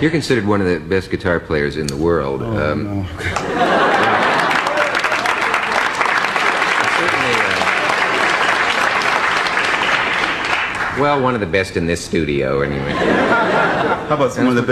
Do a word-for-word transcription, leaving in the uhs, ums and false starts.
You're considered one of the best guitar players in the world. Oh, um, no. certainly, uh, well, one of the best in this studio, anyway. How about some of the